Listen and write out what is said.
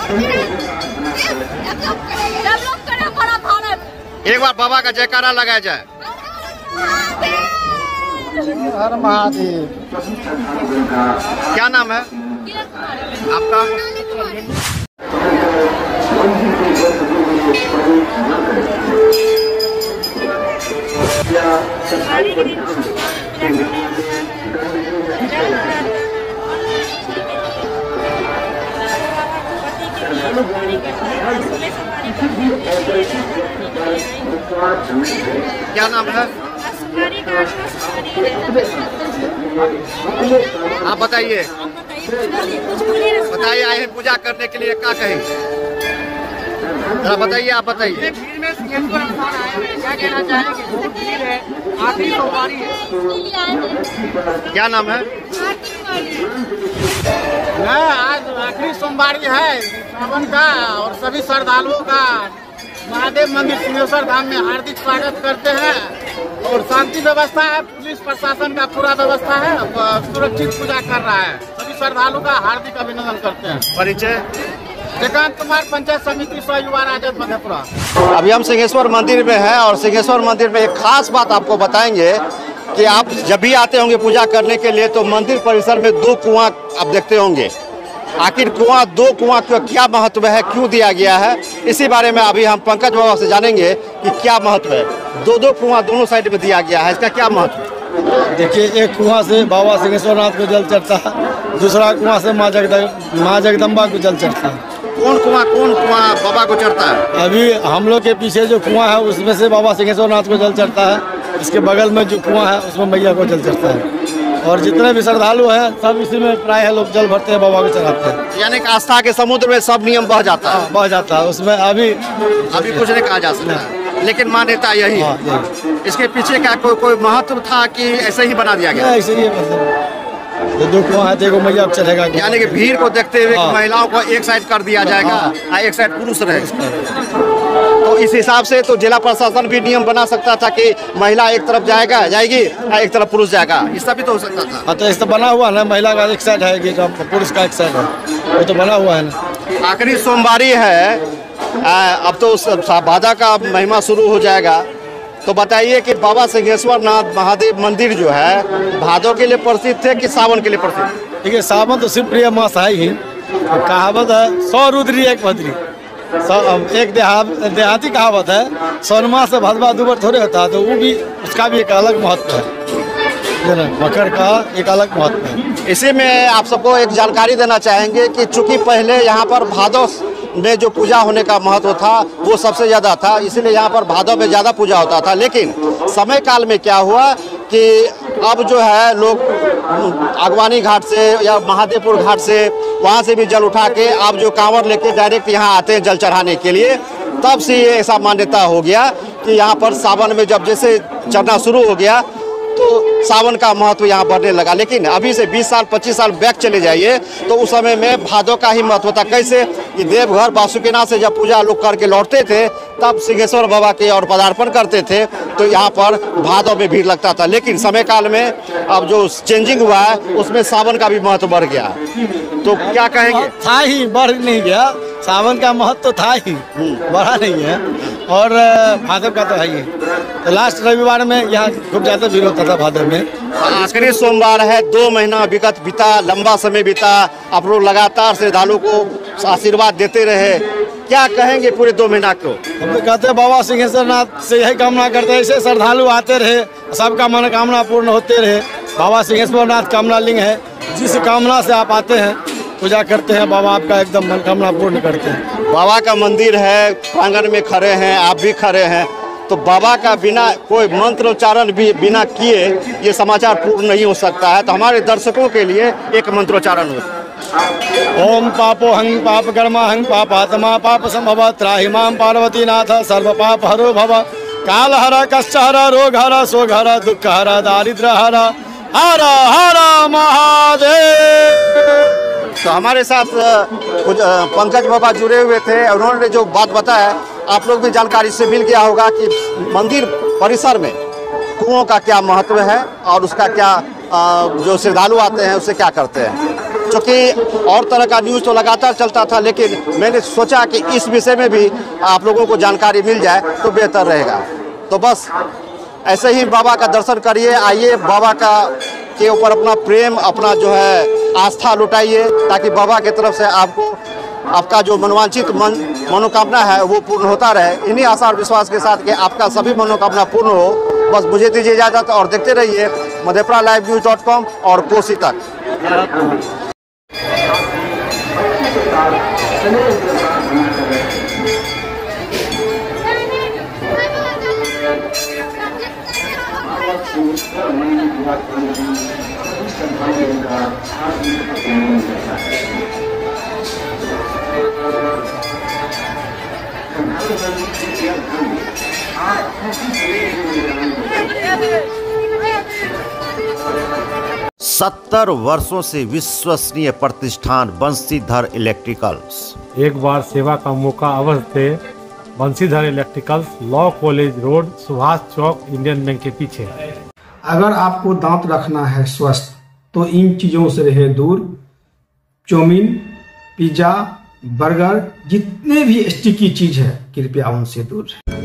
एक बार बाबा का जयकारा लगाया जाए। हर महादेव। क्या नाम है आपका? क्या नाम है? आप बताइए, आए हैं पूजा करने के लिए, क्या कहें? जरा बताइए, आप बताइए। क्या कहना चाहेंगे? बहुत भीड़ है, आखिरी सोमवारी है। क्या नाम है? आज आखिरी सोमवारी है सावन का और सभी श्रद्धालुओं का महादेव मंदिर सिंहेश्वर धाम में हार्दिक स्वागत करते हैं। और शांति व्यवस्था है, पुलिस प्रशासन का पूरा व्यवस्था है, सुरक्षित पूजा कर रहा है। सभी श्रद्धालुओं का हार्दिक अभिनंदन करते हैं। परिचय? जयकांत कुमार, पंचायत समिति सह युवा राजद मधेपुरा। अभी हम सिंहेश्वर मंदिर में हैं और सिंहेश्वर मंदिर में एक खास बात आपको बताएंगे कि आप जब भी आते होंगे पूजा करने के लिए तो मंदिर परिसर में 2 कुआं आप देखते होंगे। आखिर दो कुआं का क्या महत्व है, क्यों दिया गया है, इसी बारे में अभी हम पंकज बाबा से जानेंगे कि क्या महत्व है। 2 कुआं दोनों साइड में दिया गया है, इसका क्या महत्व है? देखिए, एक कुआं से बाबा सिंहेश्वरनाथ को जल चढ़ता है, दूसरा कुआं से माँ जगदम्बा को जल चढ़ता है। कौन कुआं बाबा को चढ़ता है? अभी हम लोग के पीछे जो कुआं है उसमें से बाबा सिंहेश्वरनाथ को जल चढ़ता है। इसके बगल में जो कुआं है उसमें मैया को जल चढ़ता है। और जितने भी श्रद्धालु हैं सब इसी में प्राय लोग जल भरते हैं, बाबा को चढ़ाते हैं। यानी कि आस्था के समुद्र में सब नियम बह जाता है। बह जाता है, उसमें अभी कुछ नहीं कहा जा सकता, लेकिन मान्यता यही है। इसके पीछे क्या कोई महत्व था कि ऐसे ही बना दिया गया? ऐसे ही, मतलब 2 कुआं है, देखो मैया को चढ़ेगा। यानी कि भीड़ को देखते हुए महिलाओं को एक साइड कर दिया जाएगा और एक साइड पुरुष रहेगा। तो इस हिसाब से तो जिला प्रशासन भी नियम बना सकता था कि महिला एक तरफ जाएगी और एक तरफ पुरुष जाएगा, इसका भी तो हो सकता था। हाँ, तो इस तो बना हुआ ना, महिला का एक साइड है, पुरुष का एक साइड है, वो तो बना हुआ है ना। आखिरी सोमवारी है, अब तो भादा का महिमा शुरू हो जाएगा। तो बताइए कि बाबा सिंहेश्वरनाथ महादेव मंदिर जो है भादों के लिए प्रसिद्ध है कि सावन के लिए प्रसिद्ध? देखिए, सावन तो शिव प्रिय मास है ही। कहावत है 100 रुद्री 1 भद्री। एक देहाती कहावत है, 100 मास से भदवा दुबर थोड़े होता है, तो वो भी उसका भी एक अलग महत्व है। मकर का एक अलग महत्व है। इसी में आप सबको एक जानकारी देना चाहेंगे कि चूंकि पहले यहाँ पर भादों में जो पूजा होने का महत्व था वो सबसे ज़्यादा था, इसलिए यहाँ पर भादों में ज़्यादा पूजा होता था। लेकिन समय काल में क्या हुआ कि अब जो है लोग अगवानी घाट से या महादेवपुर घाट से वहाँ से भी जल उठा के अब जो कांवड़ लेके डायरेक्ट यहाँ आते हैं जल चढ़ाने के लिए। तब से ये ऐसा मान्यता हो गया कि यहाँ पर सावन में जब जैसे चढ़ना शुरू हो गया तो सावन का महत्व यहाँ बढ़ने लगा। लेकिन अभी से 20 साल 25 साल बैक चले जाइए तो उस समय में भादों का ही महत्व था। कैसे कि देवघर बासुकीनाथ से जब पूजा लोग करके लौटते थे तब सिंहेश्वर बाबा के और पदार्पण करते थे तो यहाँ पर भादों में भीड़ लगता था। लेकिन समय काल में अब जो चेंजिंग हुआ है उसमें सावन का भी महत्व बढ़ गया। तो क्या कहेंगे? था ही, बढ़ नहीं गया। सावन का महत्व तो था ही, बढ़ा नहीं है। और भादव का तो है ही। तो लास्ट रविवार में यहाँ खूब ज़्यादा भीड़ होता था भादव में। आखिरी सोमवार है, 2 महीना बीता, लंबा समय बीता। आप लोग लगातार श्रद्धालु को आशीर्वाद देते रहे, क्या कहेंगे पूरे 2 महीना को? हम तो कहते हैं बाबा सिंहेश्वरनाथ से यही कामना करते हैं, ऐसे श्रद्धालु आते रहे, सबका मनोकामना पूर्ण होते रहे। बाबा सिंहेश्वरनाथ कामना लिंग है, जिस कामना से आप आते हैं पूजा करते हैं, बाबा आपका एकदम मनोकामना पूर्ण करते हैं। बाबा का मंदिर है, प्रांगण में खड़े हैं, आप भी खड़े हैं, तो बाबा का बिना कोई मंत्र उच्चारण भी बिना किए ये समाचार पूर्ण नहीं हो सकता है। तो हमारे दर्शकों के लिए एक मंत्रोच्चारण हो। ओम पापो हंग पाप कर्मा हंग पापात्मा पाप संभव त्राहि मां पार्वती नाथ सर्व पाप हरो भव काल हर कष्ट हर रोग हर शोक हर दुख हर दारिद्र हर हर हर महादेव। तो हमारे साथ कुछ पंकज बाबा जुड़े हुए थे, उन्होंने जो बात बताया आप लोग भी जानकारी से मिल गया होगा कि मंदिर परिसर में कुओं का क्या महत्व है और उसका क्या जो श्रद्धालु आते हैं उससे क्या करते हैं। चूँकि और तरह का न्यूज़ तो लगातार चलता था, लेकिन मैंने सोचा कि इस विषय में भी आप लोगों को जानकारी मिल जाए तो बेहतर रहेगा। तो बस ऐसे ही बाबा का दर्शन करिए, आइए बाबा के ऊपर अपना प्रेम, अपना जो है आस्था लुटाइए, ताकि बाबा की तरफ से आपका जो मनोवांछित मनोकामना है वो पूर्ण होता रहे। इन्हीं आशा और विश्वास के साथ कि आपका सभी मनोकामना पूर्ण हो। बस मुझे दीजिए इजाज़त और देखते रहिए madhepuralivenews.com और कोसी तक। सत्तर वर्षों से विश्वसनीय प्रतिष्ठान बंसीधर इलेक्ट्रिकल्स। एक बार सेवा का मौका अवश्य दे। Bansidhar electricals, law college road, Subhash Chowk, Indian bank के पीछे। अगर आपको दांत रखना है स्वस्थ तो इन चीजों से रहे दूर। चाउमीन, पिज्जा, बर्गर, जितने भी स्टिकी चीज है कृपया उनसे दूर।